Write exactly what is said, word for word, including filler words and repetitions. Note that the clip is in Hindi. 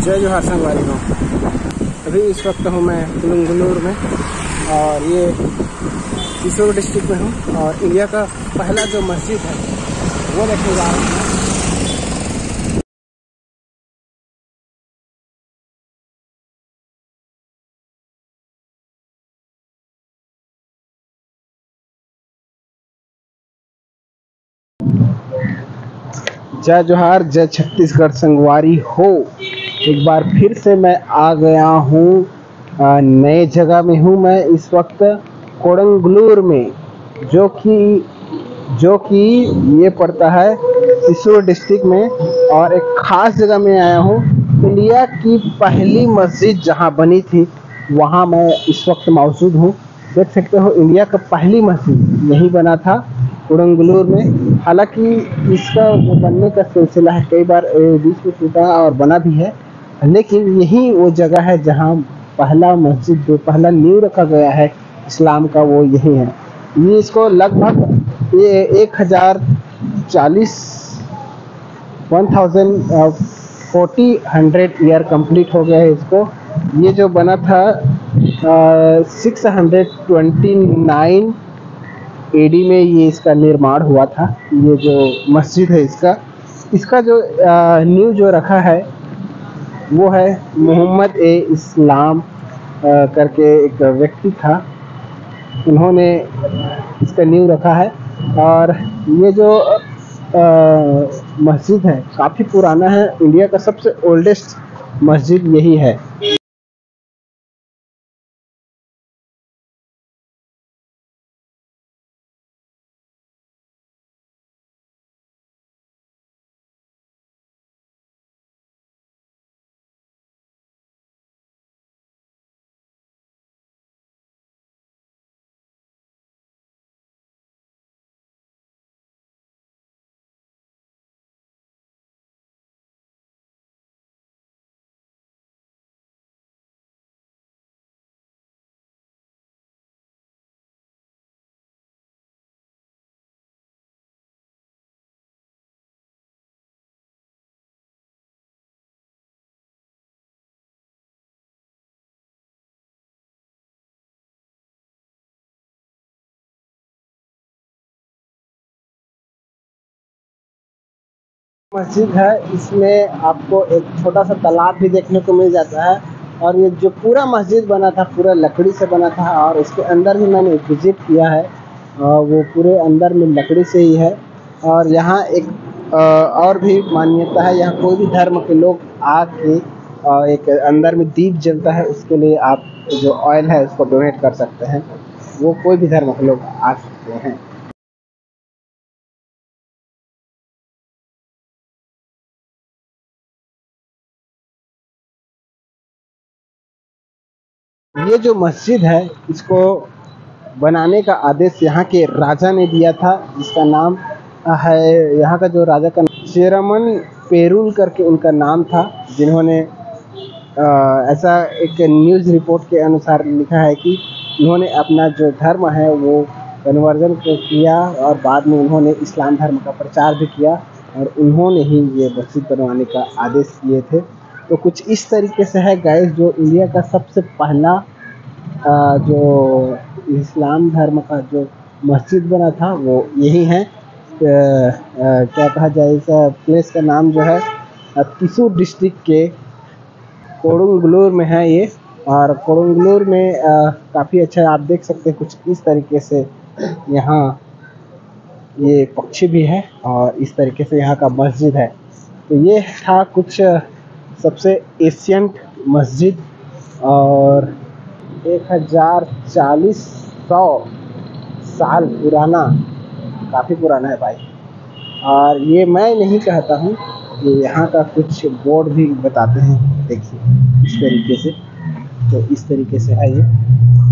जय जोहार संगवारी हूँ। अभी इस वक्त हूँ मैं कुडंगलूर में और ये सिसोर डिस्ट्रिक्ट में हूँ और इंडिया का पहला जो मस्जिद है वो देखने जा रहा हूँ। जय जोहार, जय छत्तीसगढ़ संगवारी हो। एक बार फिर से मैं आ गया हूँ, नए जगह में हूँ मैं इस वक्त कुडंगलूर में, जो कि जो कि ये पड़ता है सिसोर डिस्ट्रिक्ट में। और एक ख़ास जगह में आया हूँ, इंडिया की पहली मस्जिद जहाँ बनी थी वहाँ मैं इस वक्त मौजूद हूँ। देख सकते हो इंडिया का पहली मस्जिद यही बना था कुडंगलूर में। हालांकि इसका जो बनने का सिलसिला है कई बार बीच में टूटा और बना भी है, लेकिन यही वो जगह है जहाँ पहला मस्जिद जो पहला नींव रखा गया है इस्लाम का, वो यही है। ये इसको लगभग ये एक हज़ार चालीस one thousand forty hundred year complete हो गया है इसको। ये जो बना था six hundred twenty nine A D में ये इसका निर्माण हुआ था। ये जो मस्जिद है इसका इसका जो नींव जो रखा है वो है मोहम्मद ए इस्लाम करके एक व्यक्ति था, उन्होंने इसका नींव रखा है। और ये जो मस्जिद है काफ़ी पुराना है, इंडिया का सबसे ओल्डेस्ट मस्जिद यही है। मस्जिद है, इसमें आपको एक छोटा सा तालाब भी देखने को मिल जाता है। और ये जो पूरा मस्जिद बना था पूरा लकड़ी से बना था, और इसके अंदर भी मैंने विजिट किया है, वो पूरे अंदर में लकड़ी से ही है। और यहाँ एक और भी मान्यता है, यहाँ कोई भी धर्म के लोग आके एक अंदर में दीप जलता है, उसके लिए आप जो ऑयल है उसको डोनेट कर सकते हैं। वो कोई भी धर्म के लोग आ सकते हैं। ये जो मस्जिद है इसको बनाने का आदेश यहाँ के राजा ने दिया था, जिसका नाम है, यहाँ का जो राजा का चेरमन पेरुल करके उनका नाम था, जिन्होंने आ, ऐसा एक न्यूज़ रिपोर्ट के अनुसार लिखा है कि उन्होंने अपना जो धर्म है वो कन्वर्जन किया और बाद में उन्होंने इस्लाम धर्म का प्रचार भी किया, और उन्होंने ही ये मस्जिद बनवाने का आदेश किए थे। तो कुछ इस तरीके से है गाइस, जो इंडिया का सबसे पहला जो इस्लाम धर्म का जो मस्जिद बना था वो यही है। क्या कहा जाए, इस प्लेस का नाम जो है सिसोर डिस्ट्रिक्ट के कुडंगलूर में है ये। और कुडंगलूर में काफ़ी अच्छा आप देख सकते हैं, कुछ इस तरीके से यहाँ ये पक्षी भी है और इस तरीके से यहाँ का मस्जिद है। तो ये था कुछ सबसे एशियंट मस्जिद, और एक हज़ार चालीस सौ साल पुराना, काफ़ी पुराना है भाई। और ये मैं नहीं कहता हूँ, ये यहाँ का कुछ बोर्ड भी बताते हैं, देखिए इस तरीके से। तो इस तरीके से है ये।